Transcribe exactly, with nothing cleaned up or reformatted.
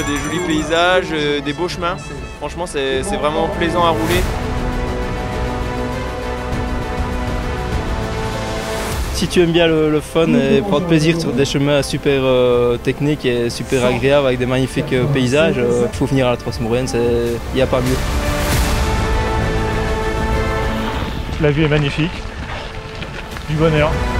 des jolis paysages, euh, des beaux chemins. Franchement, c'est vraiment plaisant à rouler. Si tu aimes bien le, le fun et prendre plaisir sur des chemins super euh, techniques et super agréables avec des magnifiques euh, paysages, il euh, faut venir à la Transmourienne, il n'y a pas mieux. La vue est magnifique, du bonheur.